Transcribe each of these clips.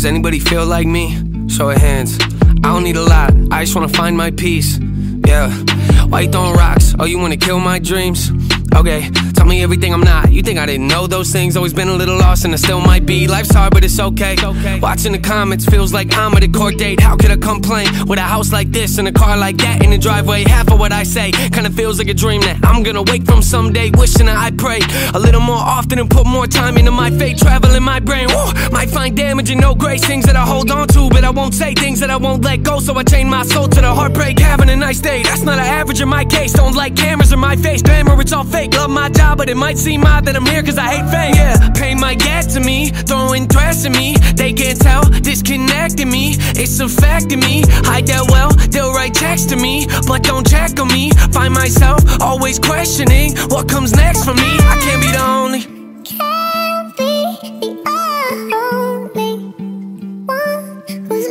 Does anybody feel like me? Show of hands. I don't need a lot, I just wanna find my peace. Yeah, why you throwing rocks? Oh, you wanna kill my dreams? Okay, tell me everything I'm not. You think I didn't know those things? Always been a little lost and I still might be. Life's hard but it's okay. Watching the comments feels like I'm at a court date. How could I complain with a house like this and a car like that in the driveway? Half of what I say kinda feels like a dream that I'm gonna wake from someday. Wishing that I prayed a little more often and put more time into my fate. Travel in my brain, whoa, might find damage and no grace. Things that I hold on to but I won't say. Things that I won't let go, so I chain my soul to the heartbreak. Having a nice day, that's not an average in my case. Don't like cameras in my face, glamour, it's all fake. Love my job, but it might seem odd that I'm here cause I hate fame. Yeah, pay my gas to me, throwing threats at me. They can't tell, disconnecting me. It's a fact to me, hide that well. They'll write text to me, but don't check on me. Find myself always questioning what comes next for me. I can't be the only. Can't be the only one who's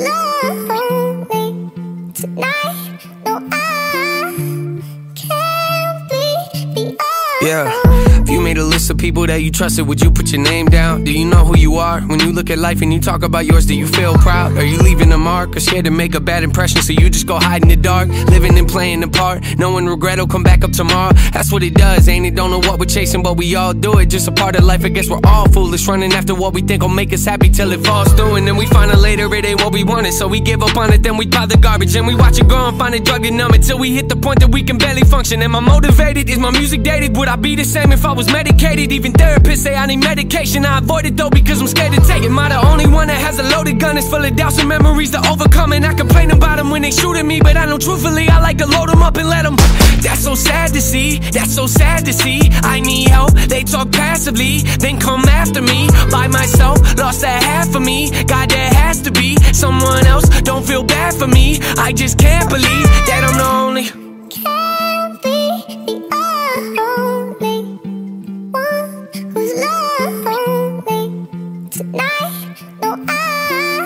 lonely tonight. No, I can't be the only. Yeah, if you made a list of people that you trusted, would you put your name down? Do you know who you are? When you look at life and you talk about yours, do you feel proud? Are you leaving a mark or scared to make a bad impression, so you just go hide in the dark, living and playing the part, knowing regret will come back up tomorrow? That's what it does, ain't it? Don't know what we're chasing, but we all do it. Just a part of life, I guess we're all foolish, running after what we think will make us happy till it falls through. And then we find out later it ain't what we wanted, so we give up on it, then we pile the garbage. And we watch it grow and find a drug to numb it, till we hit the point that we can barely function. Am I motivated? Is my music dated? Would I be the same if I was medicated? Even therapists say I need medication. I avoid it though because I'm scared to take it. Am I the only one that has a loaded gun? It's full of doubts and memories to overcome, and I complain about them when they shoot at me, but I know truthfully I like to load them up and let them. That's so sad to see, that's so sad to see. I need help, they talk passively, then come after me. By myself, lost that half of me. God, there has to be someone else. Don't feel bad for me, I just can't believe that I'm the only. Can't be the only one who's lonely tonight. No, I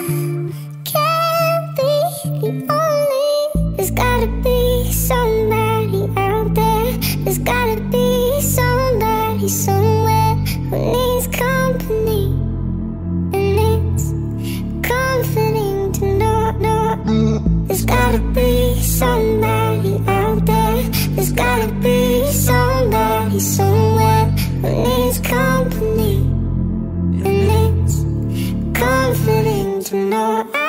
can't be the only. There's gotta be somebody out there. There's gotta be somebody somewhere who needs company, and it's comforting to know. There's gotta be somebody out there. There's gotta be somebody somewhere who needs company, and it's comforting to know.